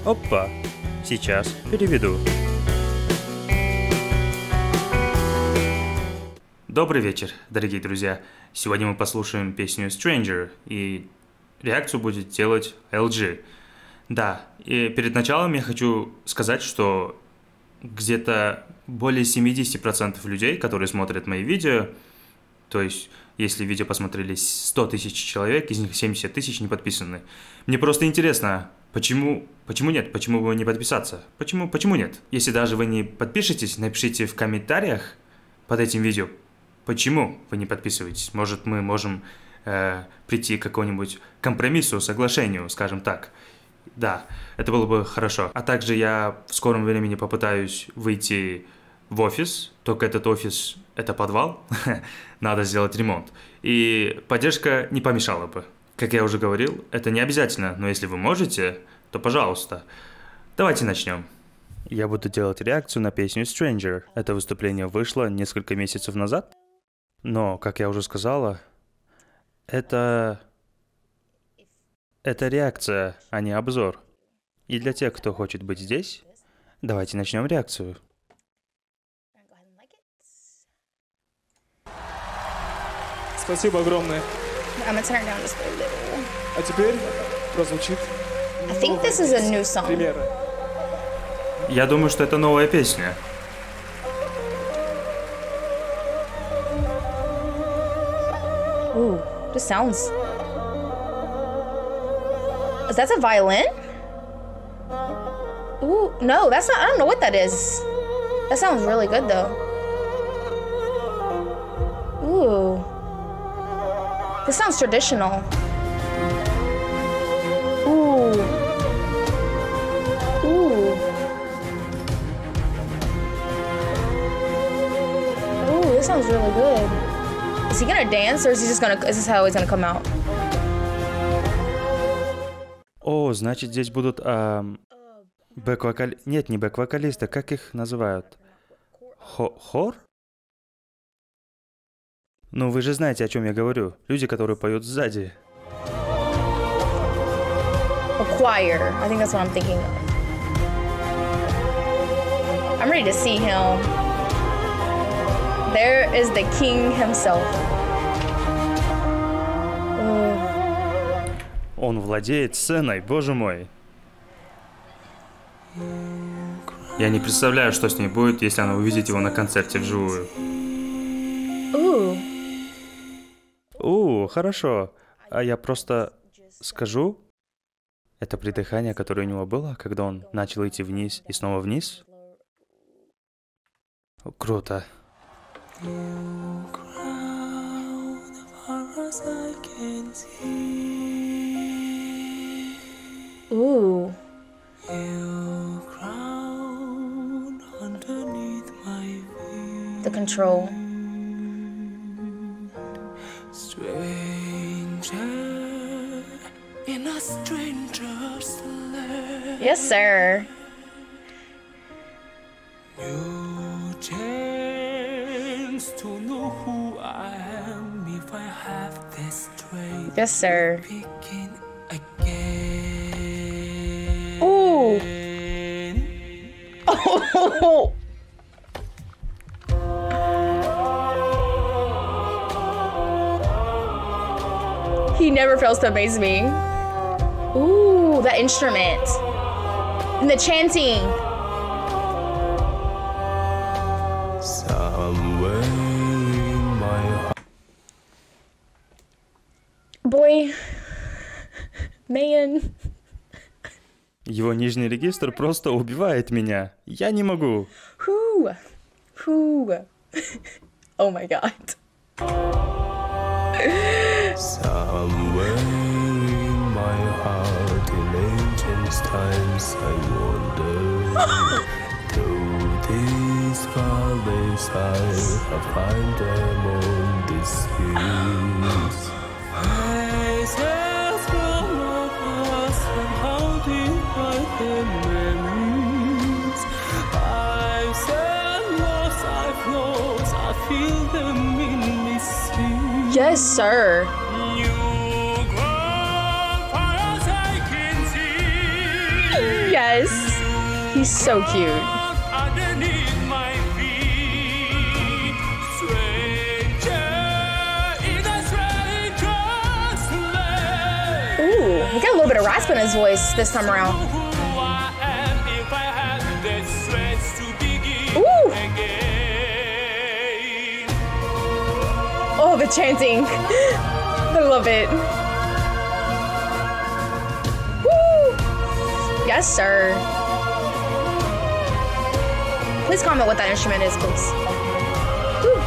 Опа! Сейчас переведу. Добрый вечер, дорогие друзья. Сегодня мы послушаем песню Stranger, и реакцию будет делать LG. Да, и перед началом я хочу сказать, что где-то более 70% людей, которые смотрят мои видео, то есть если видео посмотрели 100 тысяч человек, из них 70 тысяч не подписаны. Мне просто интересно, почему нет? Почему бы не подписаться? Почему нет? Если даже вы не подпишетесь, напишите в комментариях под этим видео, почему вы не подписываетесь. Может, мы можем прийти к какому-нибудь компромиссу, соглашению, скажем так. Да, это было бы хорошо. А также я в скором времени попытаюсь выйти в офис, только этот офис – это подвал, надо сделать ремонт. И поддержка не помешала бы. Как я уже говорил, это не обязательно, но если вы можете, то пожалуйста. Давайте начнем. Я буду делать реакцию на песню Stranger. Это выступление вышло несколько месяцев назад. Но, как я уже сказала, это реакция, а не обзор. И для тех, кто хочет быть здесь, давайте начнем реакцию. Спасибо огромное. I'm gonna turn it down just a little. А теперь прозвучит I think this is a new song. премьера. Я думаю, что это новая песня. Ooh, this sounds. Is that a violin? Ooh, no, that's not. I don't know what that is. That sounds really good though. Ooh. This sounds traditional. Ooh. Ooh. Ooh, this sounds really good. Is he gonna dance or is he just gonna, is this how it's gonna come out? О, значит, здесь будут бэк-вокалисты. Нет, не бэк-вокалисты, как их называют? Хор? Ну, вы же знаете, о чем я говорю. Люди, которые поют сзади. A choir. I think that's what I'm thinking of. I'm ready to see him. There is the king himself. Ooh. Он владеет сценой, боже мой. Я не представляю, что с ней будет, если она увидит его на концерте вживую. Хорошо. А я просто скажу, это придыхание, которое у него было, когда он начал идти вниз и снова вниз. Круто. Ooh. The control. In a stranger's land. Yes, sir. New chance to know who I am if I have this strength. Yes, sir. Begin again. Ooh. Oh. He never fails to amaze me. Ooh, that instrument. And the chanting. Somewhere in my heart. Boy. Man. Его нижний регистр просто убивает меня. Я не могу. Whoo. Whoo. Oh my god. Somewhere in my heart, in ancient times, I wonder. Through these valleys, I have found them on this hills. I sail from the past and how deep are the memories. I've said lost, I've lost, I feel them in me sleep. Yes, sir. Yes. He's so cute. Underneath my feet, stranger in a stranger's land. Ooh, he got a little bit of rasp in his voice this time around. Who I am if I had the strength to begin Ooh. again. Oh, the chanting. I love it. Woo. Yes, sir. Please comment what that instrument is, please. Woo.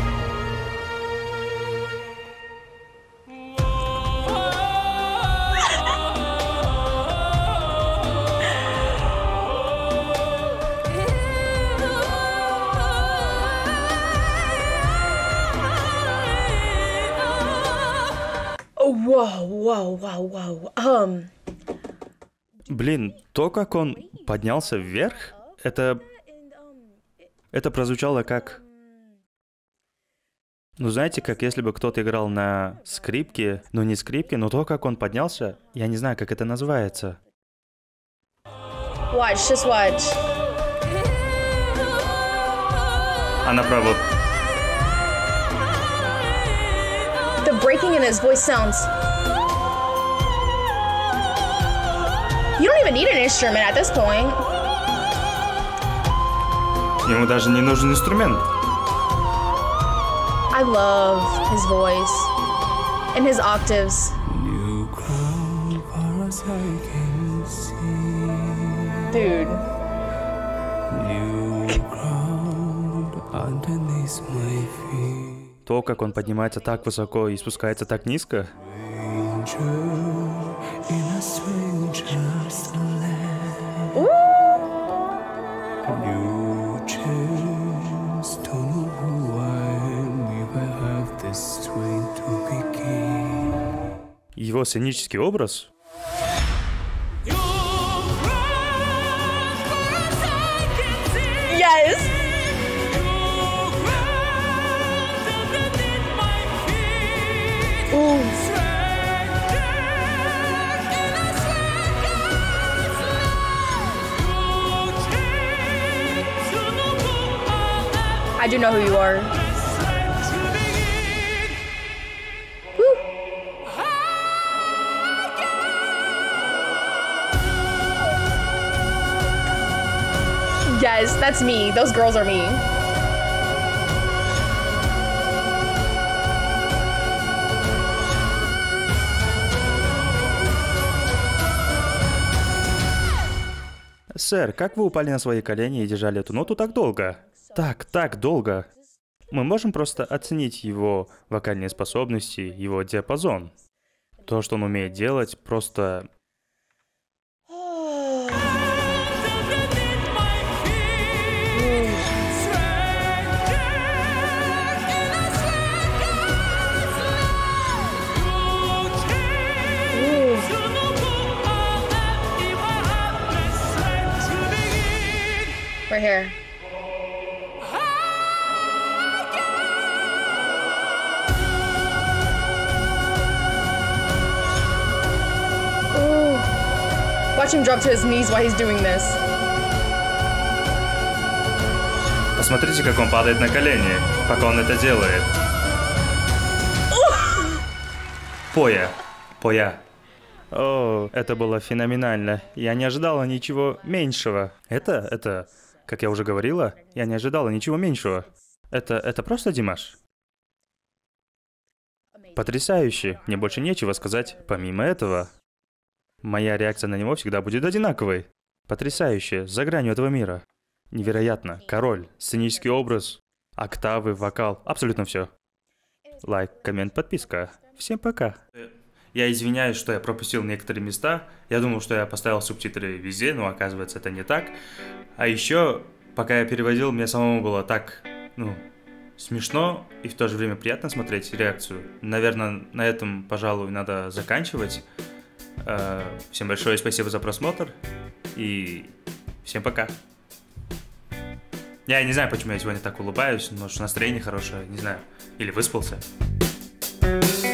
Oh, whoa. Блин, то, как он поднялся вверх, это прозвучало как... Ну, знаете, как если бы кто-то играл на скрипке, ну не скрипке, но то, как он поднялся, я не знаю, как это называется. Watch, just watch. А направо... The breaking in his voice sounds. You don't even need an instrument at this point. Ему даже не нужен инструмент. I love his voice and his octaves. You crown far as I can see. Dude. You crown underneath my feet. То, как он поднимается так высоко и спускается так низко. Stranger in a stranger's land. Ooh. You chance to know who I am if I have the strength to begin. Его сценический образ... You crown far as I can see. Yes. You crown underneath my feet. Ooh. I do know who you are. Woo. Yes, that's me. Those girls are me. Сэр, как вы упали на свои колени и держали эту ноту так долго? Так долго. Мы можем просто оценить его вокальные способности, его диапазон. То, что он умеет делать, просто... Right here. Ooh. Watch him drop to his knees while he's doing this. Посмотрите, как он падает на колени, пока он это делает. Поя. О, это было феноменально. Я не ожидала ничего меньшего. Это, как я уже говорила, я не ожидала ничего меньшего. Это просто Димаш. Потрясающе. Мне больше нечего сказать помимо этого. Моя реакция на него всегда будет одинаковой. Потрясающе. За гранью этого мира. Невероятно. Король. Сценический образ. Октавы, вокал. Абсолютно все. Лайк, коммент, подписка. Всем пока. Я извиняюсь, что я пропустил некоторые места. Я думал, что я поставил субтитры везде, но оказывается это не так. А еще, пока я переводил, мне самому было так, смешно и в то же время приятно смотреть реакцию. Наверное, на этом, пожалуй, надо заканчивать. Всем большое спасибо за просмотр и всем пока. Я не знаю, почему я сегодня так улыбаюсь, может настроение хорошее, не знаю. Или выспался.